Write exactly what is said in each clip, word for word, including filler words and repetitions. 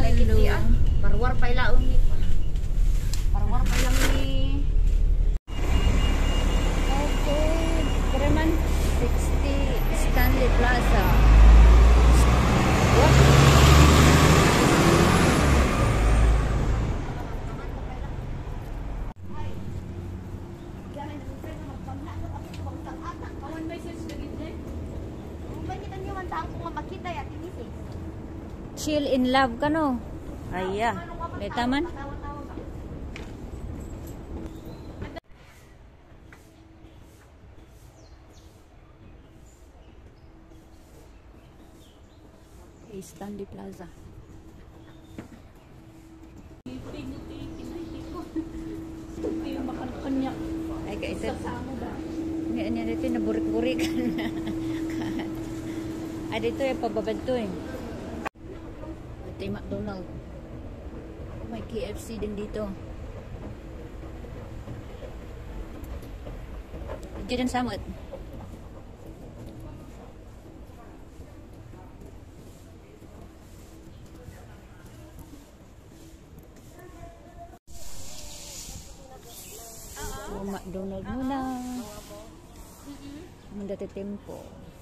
Hello. Parwar pa ilaong ni. Parwar pa lang ni. Okay, Kreman sixty Stanley Plaza. What? Chill in love ka no? Aya, may taman? Okay, Stanley Plaza. Ay, kaito. Ngayon yan ito, naburik-burik. Ay, dito yung pababad to eh. Ito yung McDonald's. May K F C din dito. Diyan samot. So, McDonald's muna. Munda te tempo.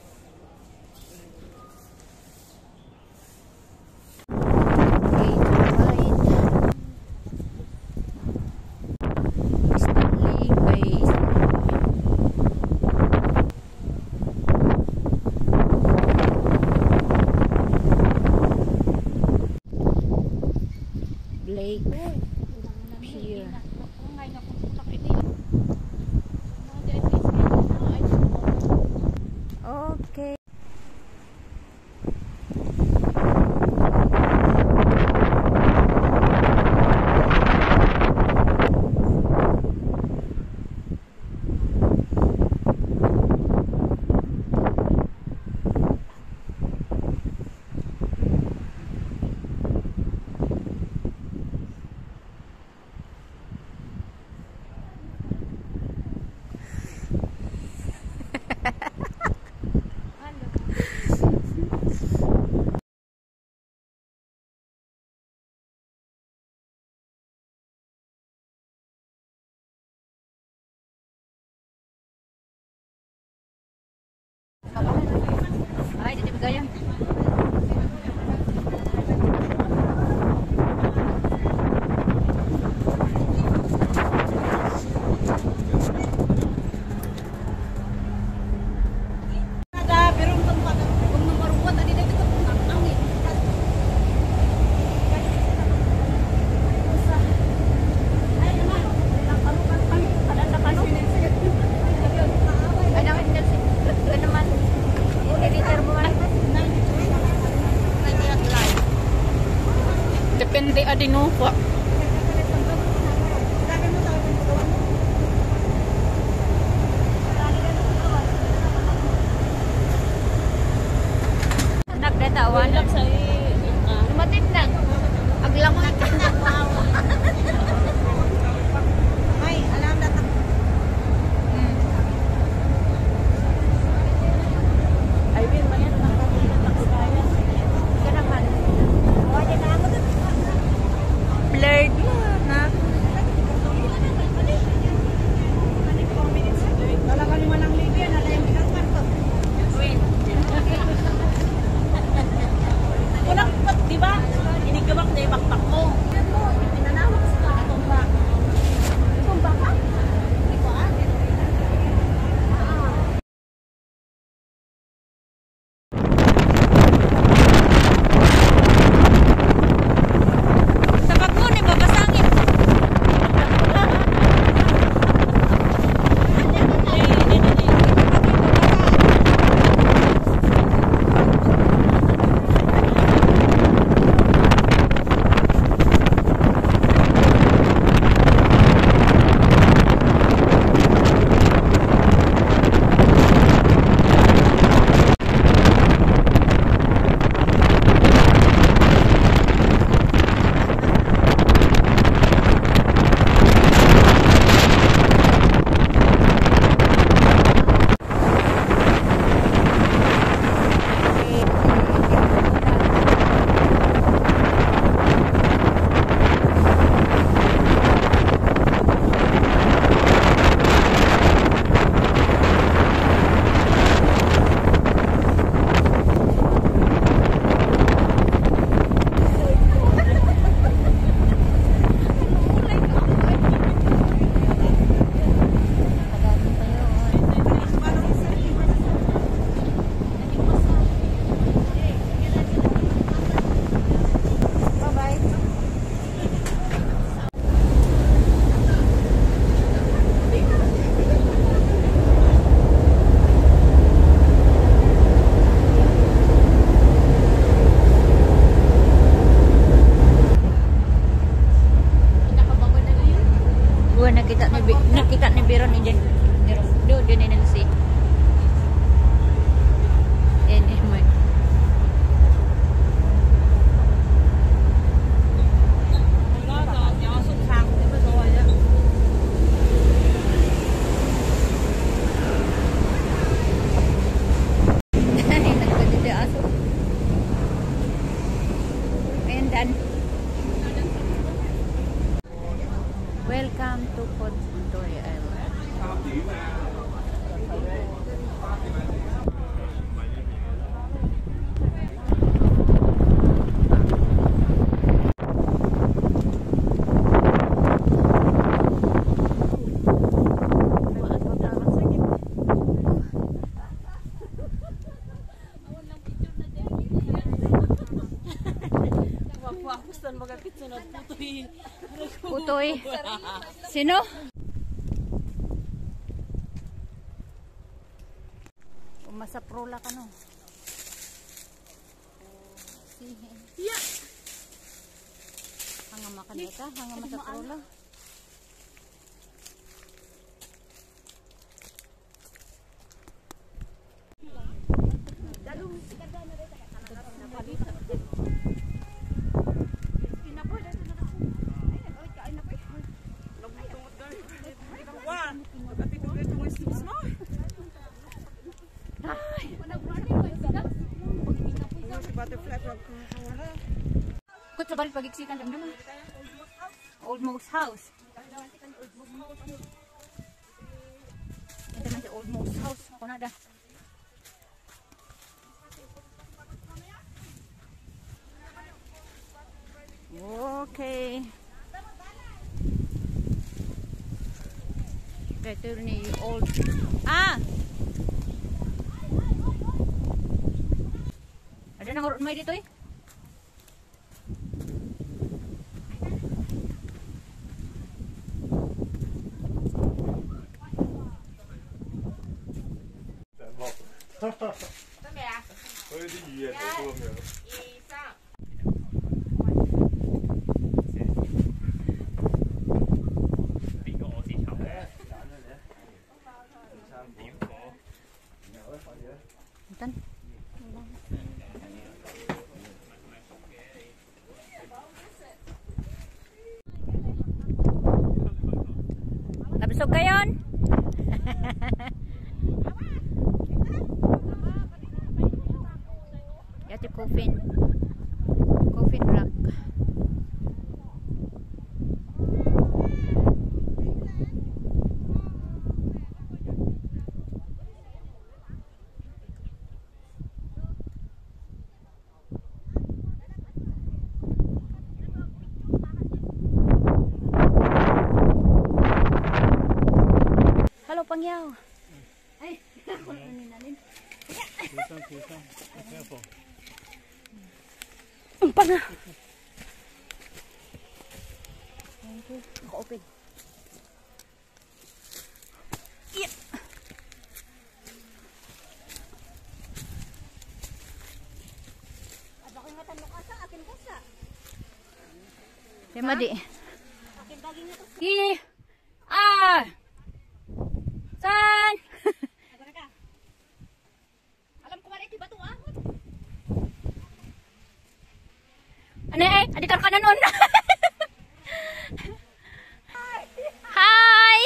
Lake Pier. Okay. Ay, dito gaya. Depende adino po. Nagdatawan lang sa lumatit na. Aglangon ka na. Ay, alam na. Ay, bin mayan na kaya. Ka naman. Wala na ako. Pandan. Welcome to Pontoy Island. Putoy. Sino? Umasa prola ka no. Sige. Yeah. Hanga makaneta, hanga masa prola. Kut sa balik pagiksikan dam dam. Old Mo's house. Ito na si Old Mo's house. Ako na da. Okay. Ito ni Old. Ah! Ada nang urut mai dito eh. Enten. Nabusog kayon? Yati coffin. Coffin rock. Pangyaw. Ay, ako na ninanin. Pisang, pisang. Careful. Ang panga. Thank you. Ako open. Yeah. Ada ko yung matanong ka sa akin ko sa. Tema di. Akin daging ito. Gini. Ah! San? Alam ko mali iti batuan. Ano eh? Aditar ka na nun. Hi!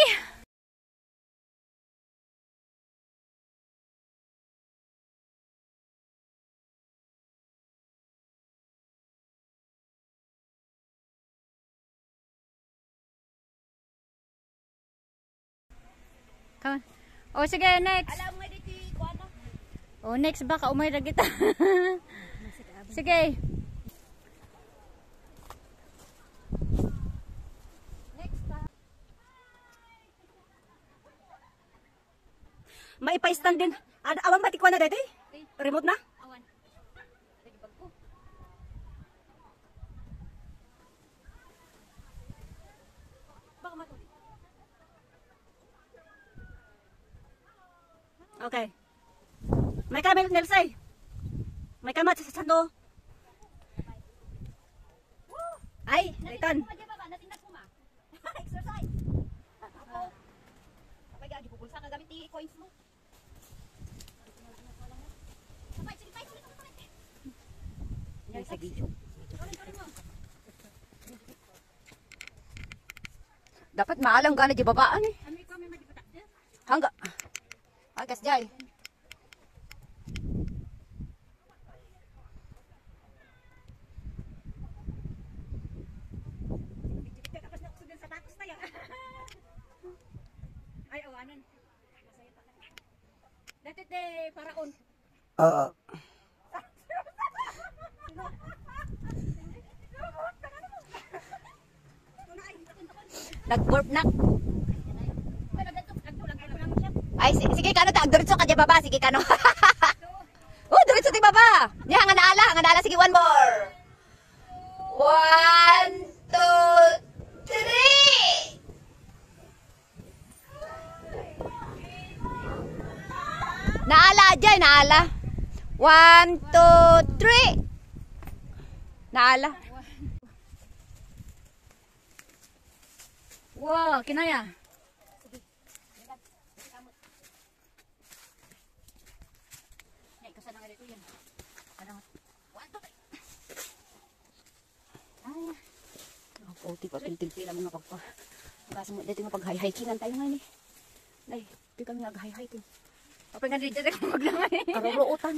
Come on. Oh, sige, next. Alam mo dito ko ano? Oh, next baka umay ra kita. Sige. Next pa. Maipa-stand din. Ada awan batik na dito? Remote na? Awan. Lagi bag ko. Baka mato. Okay. May kamel Nelsay. May kamat sa sando. Ay, daitan. Exercise. Ako. Kapag gagi pupulsa ka gamit ti coins mo. Sabay, sige, bye. Yan sa video. Dapat maalang ka na di babaan eh. Ano ikaw may madipata? Hangga. Agas jay. Datit de paraon. Oo. Nag-burp na. Ay, sige, sige kano ta, diretso ka di baba, sige kano. Oh, diretso di baba. Di nga naala, nga naala, sige one more. One, two, three. Naala dyan, naala. One, two, three. Naala. Wow, kinaya. Oh, tipa tiltil lang mga pagpa. Kasi mo dito mapag-hiking tayo ngayon eh. Nay, di kami nag-hiking. Apa nga dito rin maglangan eh. Karuluutan.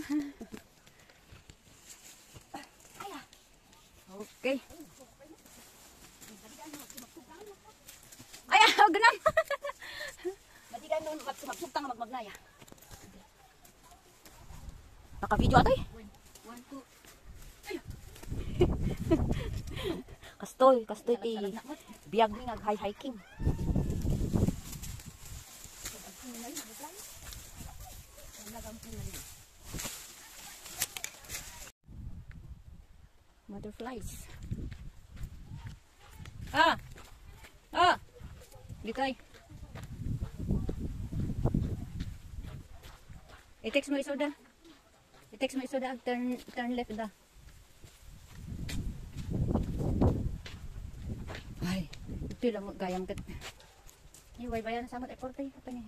Okay. Ay, ah, ganun. Matigan nun, magsumagtang magmagnaya. Naka-video ato eh. One, two. Kastoy, kastoy ti biyag ni nag-hiking. Butterflies. Ah! Ah! Dito ay. I-text mo isoda. I-text mo isoda. Turn, turn left da. Ay, ito lang gayang kat. Iway bayan sa mat eporte. Apa ni?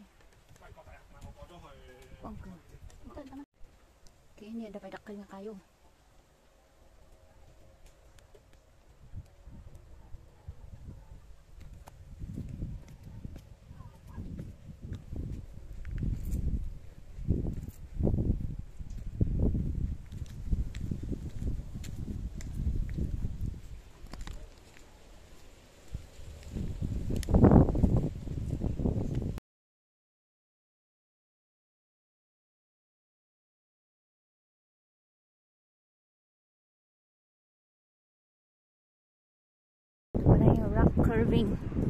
Pangko. Kaya niya dapat dakal nga kayo. Wala yung rock curving.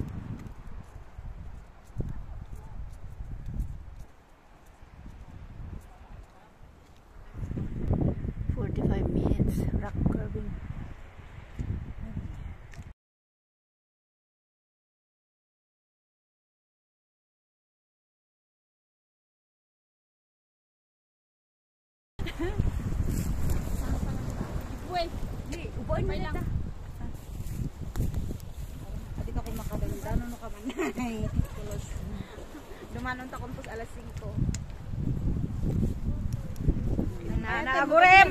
forty-five minutes rock curving. Wait, di, upuin mo lang. Ano no ka man? Dumanon ta kumpos alas singko. Na burem.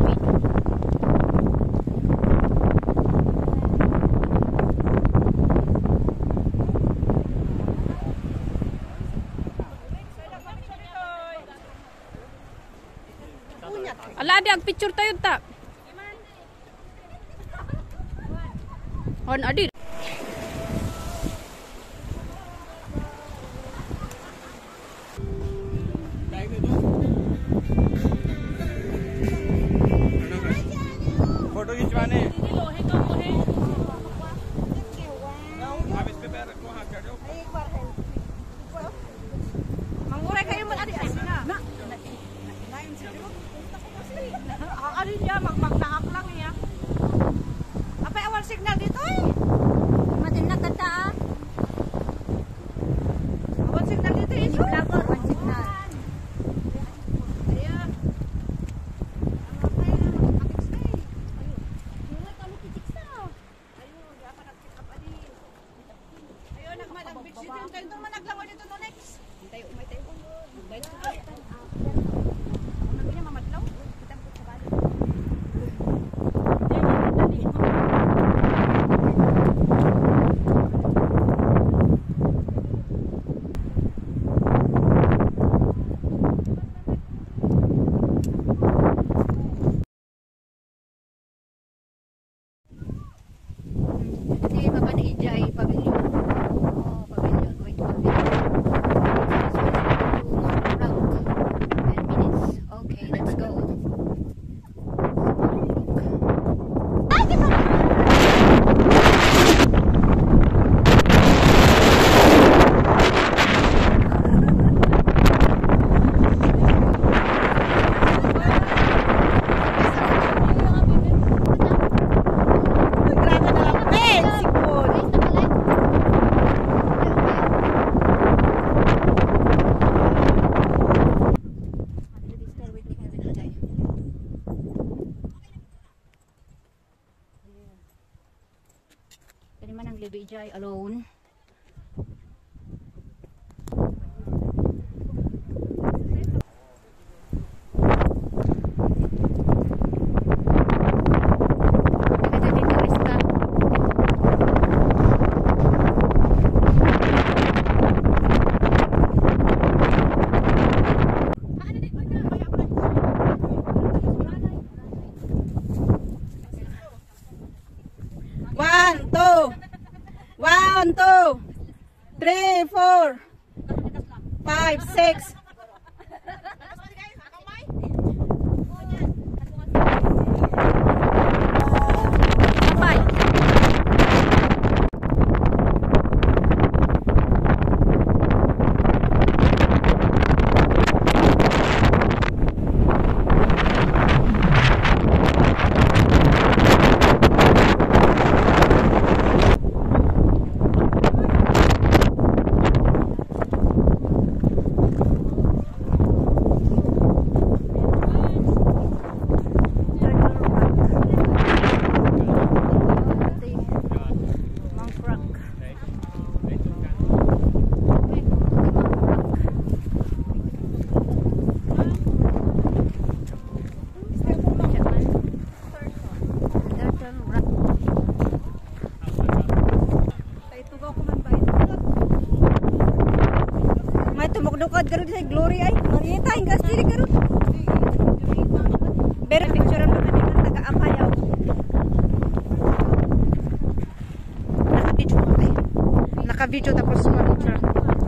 Ala di ag picture tayo ta. On adi. Photo खिंचवाने आप इस पे पैर रखो हाथ चढ़ो Manguray kayo man adi ay na. Na. Nain siguro. Ano niya magmagnaak lang niya. Apa awal signal dito eh? Matin na kata ah. Awal signal dito eh. Signal ko, one signal. Ayan. Ayun, nagmadang bitch dito. Kayo itong managlangoy dito no next. Hintay, umay tayo. Magbayad ko tayo. Kung nagbinya mamadlaw, kitang po sa balik. Kasi baba na ijay pavilion. Oh, pavilion. Going to pavilion. Rock. And Kaniman ang Libby Jai alone. One, two. One, two. Three, four. Five, six. May tumugdukad karon sa glory ay. Marita hingga diri karon. Pero picture mo kanina taga-ampayaw. Naka-video ay. Naka-video tapos ma-picture.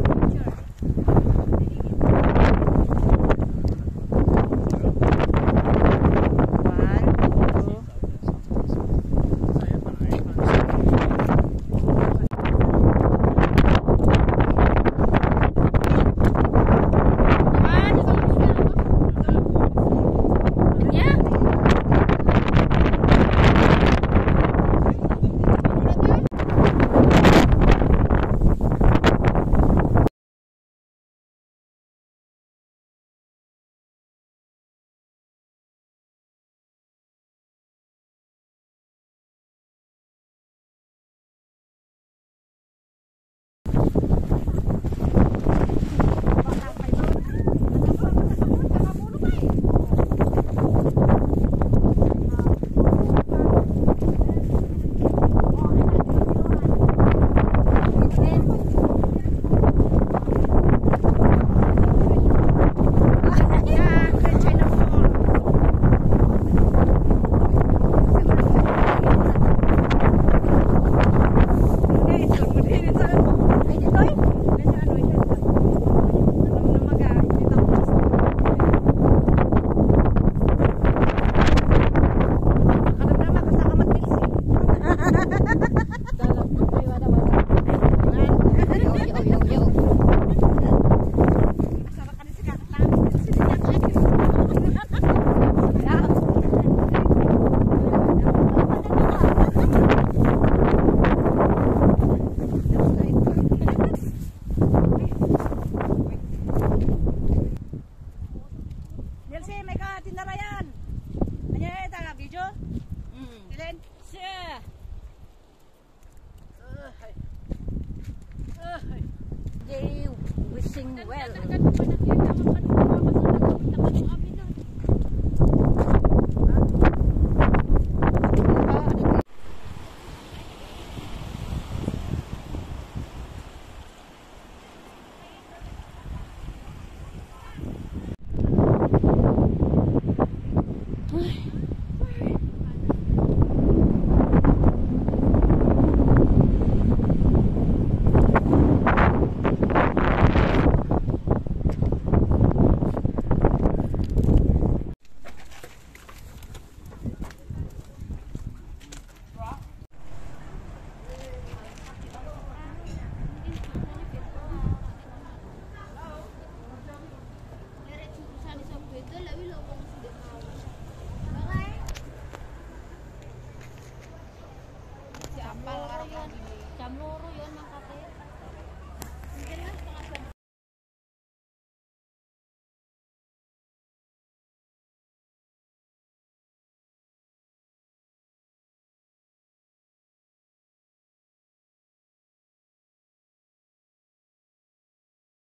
They wishing well. Jam loro yon mangkate.